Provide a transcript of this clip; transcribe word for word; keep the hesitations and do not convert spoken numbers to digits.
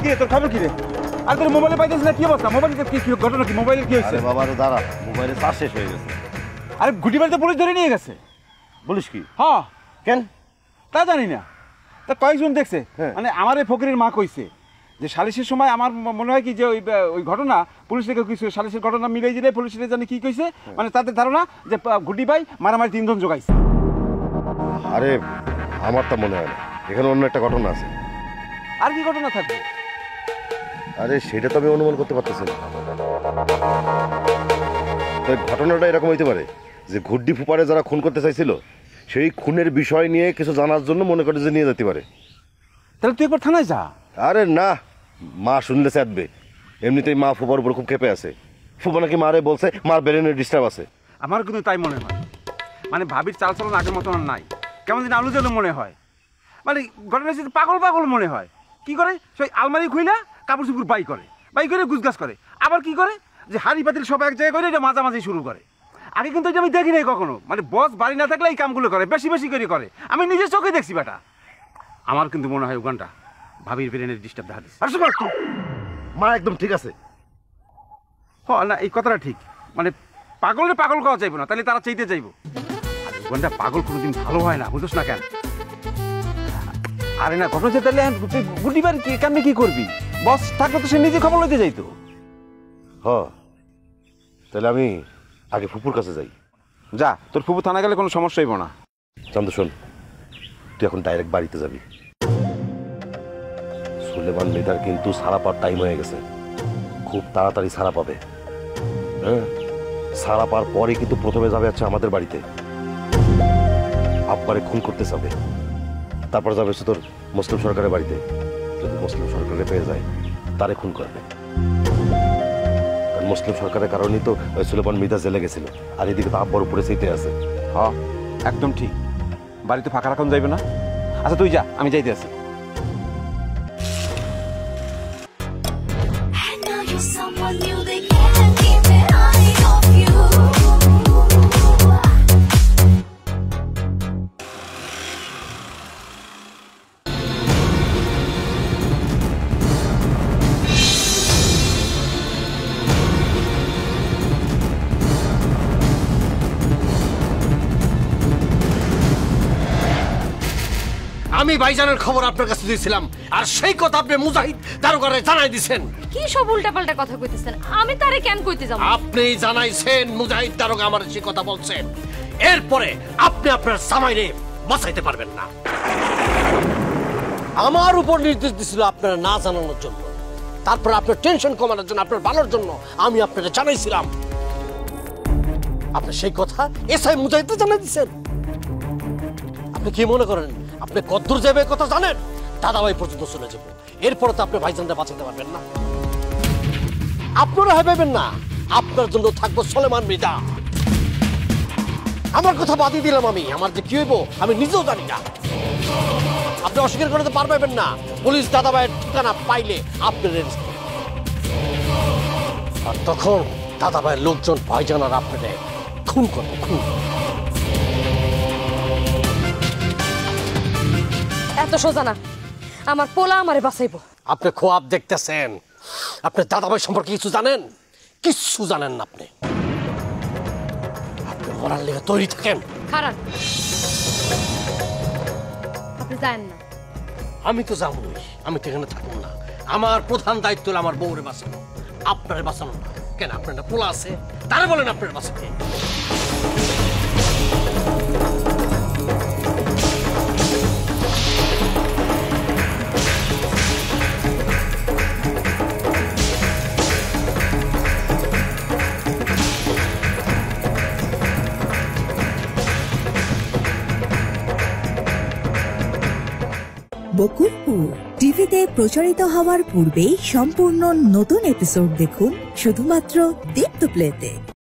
কি তোর খবর কি রে? আর তোর মোবাইলে পাইতেছিস না? কি অবস্থা? মোবাইলে কি কি ঘটনা? কি মোবাইলের কি হয়েছে? আরে বাবা রে দাঁড়া, মোবাইলে চার্জ শেষ হয়ে গেছে। আরে গুটি বাড়িতে পুলিশ ধরে নিয়ে গেছে। বলিস কি? হ্যাঁ। কেন? তা জানি না, তা কয়েকজন দেখছে। মানে আমার এই ফকিরের মা কইছে যে সালিশের সময় আমার মনে হয় কি যে ওই ওই ঘটনা পুলিশ থেকে কিছু সালিশের ঘটনা মিলাই দিলে পুলিশের জানি কি কইছে, মানে তাদের ধারণা যে গুটি ভাই মারামারি তিনজন জোগাইছে। আরে আমার তো মনে হয় না, এখানে অন্য একটা ঘটনা আছে। আর কি ঘটনা থাকবে? আরে সেটা তো আমি অনুমান করতে পারতেছি না। ঘটনাটা এরকম হইতে পারে যে ঘুড্ডি ফুপারে যারা খুন করতে চাইছিল সেই খুনের বিষয় নিয়ে কিছু জানার জন্য মনে করে যে নিয়ে যেতে পারে। তাহলে তুই একবার থানায় যা। আরে না, মা শুনলে চাটবে। এমনিতেই মা ফুপার উপর খুব খেপে আছে। ফুপা নাকি মারে বলছে মার ব্রেনের ডিস্টার্ব আছে। আমার কিন্তু তাই মনে হয়, মানে ভাবির চাল চলন আগের মতো আর নাই, কেমন দিন আলু যেন মনে হয়। মানে ঘটনা পাগল পাগল মনে হয়। কি করে? সেই আলমারি খুইলা কাপড় চুপড় বাই করে, বাই করে গুছগাছ করে। আবার কি করে যে হাড়ি পাতিল সব এক জায়গায় করে এটা মাঝামাঝি শুরু করে। আগে কিন্তু এটা আমি দেখি নাই কখনো। মানে বস বাড়ি না থাকলে এই কামগুলো করে, বেশি বেশি করে করে। আমি নিজের চোখে দেখছি বেটা। আমার কিন্তু মনে হয় ওখানটা ভাবির ব্রেনের ডিস্টার্ব দেখা দিচ্ছে। মা একদম ঠিক আছে। হ না, এই কথাটা ঠিক। মানে পাগলের পাগল খাওয়া চাইবো না, তাহলে তারা চাইতে চাইবো। আর ওখানটা পাগল কোনোদিন ভালো হয় না, বুঝোস না কেন? আরে না ঘটনা হচ্ছে, তাহলে গুটিবার কি কেমনি কি করবি? বস থাকলে তো সে নিজে খবর লইতে যাইতো। হ, তাহলে আমি আগে ফুপুর কাছে যাই। যা, তোর ফুপু থানা গেলে কোনো সমস্যা হইব না। চান্দু শোন, তুই এখন ডাইরেক্ট বাড়িতে যাবি। সুলেমান মৃধার কিন্তু ছাড়া পাওয়ার টাইম হয়ে গেছে। খুব তাড়াতাড়ি ছাড়া পাবে। হ্যাঁ, ছাড়া পাওয়ার পরে কিন্তু প্রথমে যাবে হচ্ছে আমাদের বাড়িতে, আব্বারে খুন করতে যাবে। তারপর যাবে হচ্ছে তোর মুসলিম সরকারের বাড়িতে। যদি মুসলিম সরকারে পেয়ে যায় তারে খুন করবে। কারণ মুসলিম সরকারের কারণেই তো সুলেমান মৃধা জেলে গেছিল, আর এদিকে তো আব্বার উপরে সেইতে আছে। হ্যাঁ একদম ঠিক, বাড়িতে ফাঁকা রাখুন যাইবে না। আচ্ছা তুই যা, আমি যাইতে আছি। আমি ভাইজানের খবর আপনার কাছে দিয়েছিলাম, আর সেই কথা আপনি মুজাহিদ দারোগারে জানাই দিয়েছেন। কি সব উল্টাপাল্টা কথা কইতেছেন? আমি তারে কেন কইতে যাব? আপনি জানাইছেন মুজাহিদ দারোগা আমার সেই কথা বলছেন। এরপরে আপনি আপনার জামাইরে বাঁচাইতে পারবেন না। আমার উপর নির্দেশ দিছিল আপনারা না জানানোর জন্য। তারপর আপনার টেনশন কমানোর জন্য, আপনার ভালোর জন্য আমি আপনাকে জানাইছিলাম। আপনি সেই কথা এসআই মুজাহিদকে জানাই দিয়েছেন। আপনি কি মনে করেন আপনি কদ্দূর যাবে কথা জানেন? দাদাভাই পর্যন্ত চলে যাবো, এরপরে তো আপনি ভাইজানরা বাঁচাতে পারবেন না। আপনারা ভাবেন না আপনার জন্য থাকবো সুলেমান মৃধা। আমার কথা বাদই দিলাম আমি, আমার যে কি হইব আমি নিজেও জানি না। আপনি অস্বীকার করতে পারবেন না। পুলিশ দাদাভাইয়ের ঠিকানা পাইলে আপনার, আর তখন দাদাভাইয়ের লোকজন ভাইজান আর আপনাদের খুন করবে, খুন। এত সোজা না, আমার পোলা আমারে বাঁচাইবো। আপনি খোয়াব দেখতেছেন, আপনি দাদাভাই সম্পর্কে কিছু জানেন? কিছু জানেন না। আপনি আপনি মরার লেগে তৈরি থাকেন। খারাপ, আপনি জানেন না। আমি তো যাবই, আমি তো এখানে থাকবো না। আমার প্রধান দায়িত্ব হলো আমার বউরে বাঁচানো, আপনারে বাঁচানো না। কেন আপনার একটা পোলা আছে, তারা বলেন আপনার বাঁচাতে। বকুলপুর টিভিতে প্রচারিত হওয়ার পূর্বেই সম্পূর্ণ নতুন এপিসোড দেখুন শুধুমাত্র দীপ্ত প্লেতে।